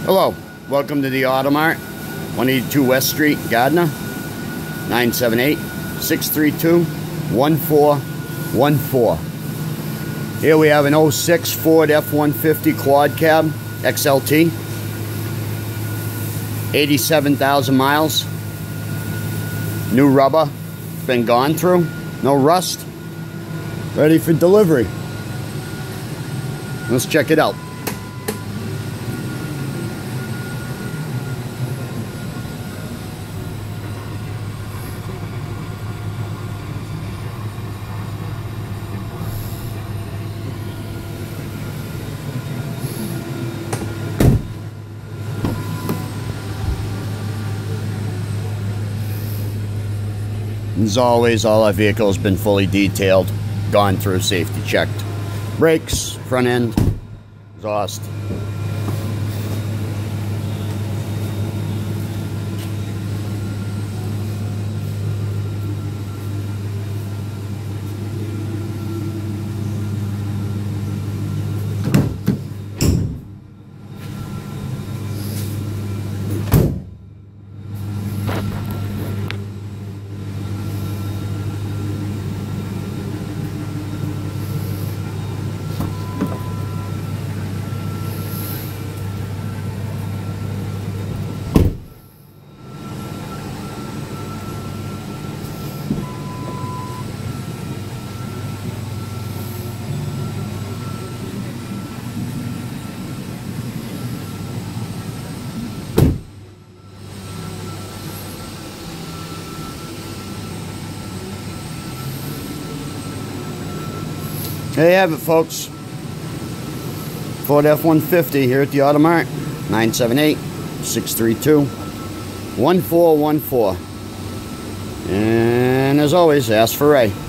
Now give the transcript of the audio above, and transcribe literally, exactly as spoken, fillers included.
Hello, welcome to the Auto Mart, one eighty-two West Street, Gardner, nine seven eight, six three two, one four one four. Here we have an oh six Ford F one fifty Quad Cab X L T, eighty-seven thousand miles, new rubber, been gone through, no rust, ready for delivery. Let's check it out. As always, all our vehicles been fully detailed, gone through, safety checked. Brakes, front end, exhaust. There you have it, folks. Ford F one fifty here at the Auto Mart, nine seven eight, six three two, one four one four. And as always, ask for Ray.